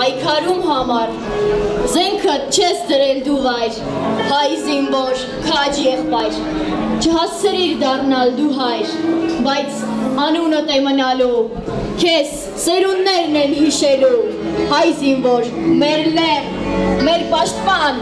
պայքարում համար, զենքդ չես դրել դու վայր, հայ զինվոր, քաջ եղբայր, չհասցրիր դառնալ դու հայր, բայց անունդ է մնալու, քեզ սերունդներն են հիշելու, հայ զինվոր, մեր լեղ, մեր պաշտպան։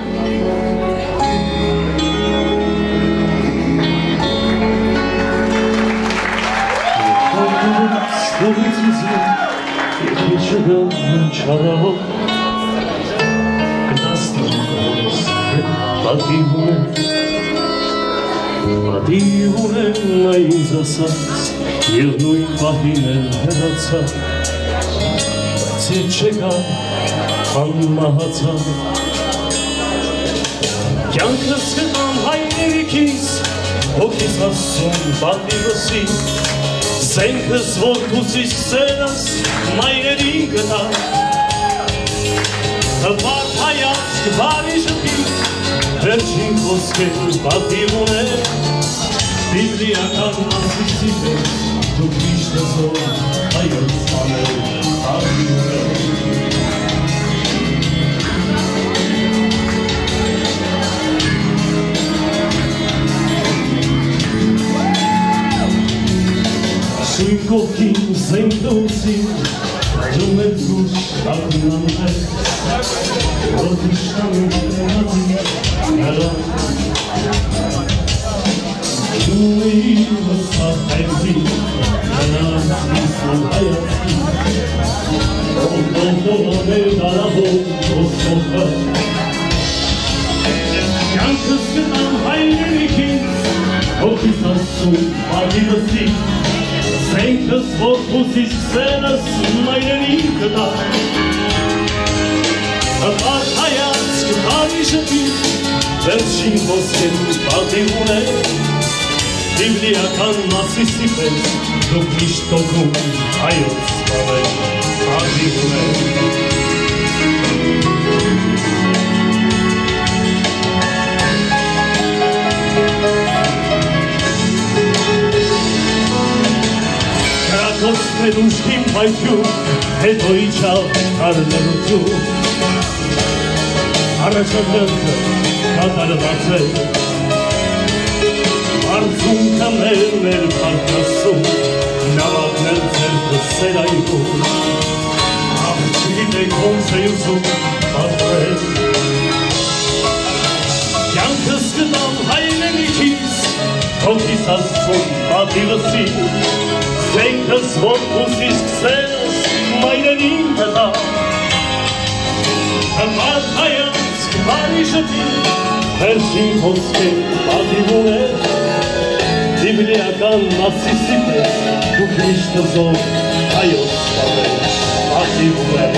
Պատիվունեն նա ինձ ասաց և նույն պահին էլ հեռացավ, բայց ետ չեկա անմահացավ։ Կյանքս գտամ հայրենիքիս, հոգիս ասում պատիվսի, զենքս որդուս սերս մայրերին գտա, հպարտ հայացք բարի ժպիտ, վերջին խոսքեր պատիվ ուներ, բիբլիական մասիցի պես, դուք միշտ զոր հայոց անել պատիվ ուներ։ Սույն կողքին զենք դոսին, այրում է դուշ ակնան հետ, որ դիշտանում հենատի Hello. Դու իմ սահայցի, հնանցիս ու հայացի, ոնտոնտոն է դարավոր ոսկոպը, կյանքս գտամ հայրենիքից, հոգիս ասում պատիվսի, զենքս որդուս սերս մայրերին գտա, հպարտ հայացք բարի ժպիտ, վերջին խոսքեր պատիվ ուներ, բիբլիական մասիսի պես, դուք միշտ օգնում հայոց բաներ պատիվ ուներ։ Կրակոցներ ուժքին պայթյուն, հետո իջավ կարներություն, առաջադրանքը կատարված է, արցունքը մեր պարտասում, նավակներ ձերքը սերայվում, աղջիտ ոնց է ուզում պատրել։ Կյանքս գտամ հայրենիքիս, հոգիս ասում պատիվսի, զենքս որդուս սկսես մայրերին գտա, հպարտ հայացք բարի ժպիտ, վերջին խոսքեր պատիվ ուներ, բիբլիական մասիսի պես, դուք միշտ զոր հայոց բաներ պատիվ ուներ։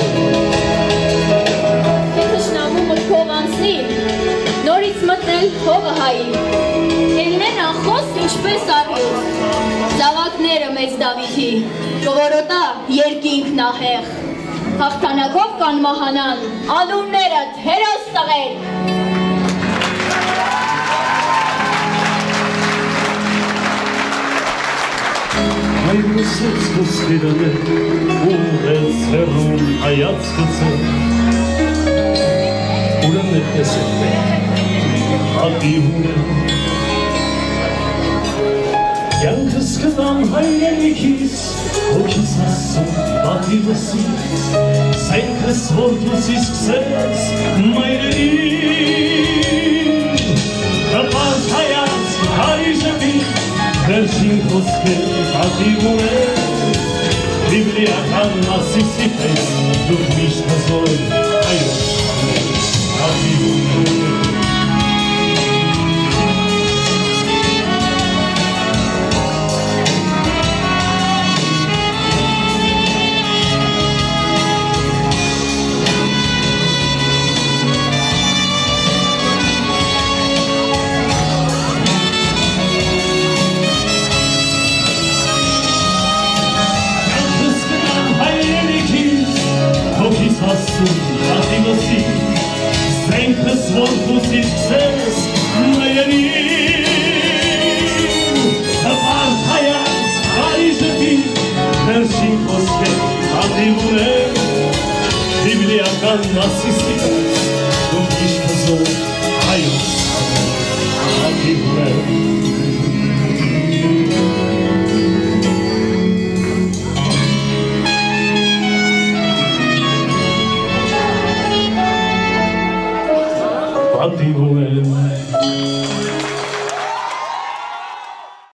Թշնամու մտքով անցնի, նորից մտնել հողը հայի, ելնեն անխոս ինչպես առյուծ, զավակները մեծ Դավիթի, կորոտա երկինք նահեղ, հաղթանակով կանմահանան անուններդ հերոս տղեր։ Հայրուսեց ոսկերաներ, ուղեց հեռում հայացքծը, ուրան ներկեսել է, պատիվ ուներ։ Կյանքս գտամ հայրենիքիս, հոգիս ասում պատիվսի, զենքս որդուս սկսեց մայրերին, հպարտ հայացք բարի ժպիտ, վերջին խոսքեր պատիվ ուներ, բիբլիական մասիսի պես, դուք միշտ զոր հայոց բաներ պատիվ ուներ։ Ասում պատիվսի, զենքս որդուս սկսես մայրերին, հպարտ հայացք բարի ժպիտ, վերջին խոսքեր պատիվ ուներ, Անգլիական նացիստիկաց դուք միշտ հզոր հայոց ատիվում եմ Ատիվում եմ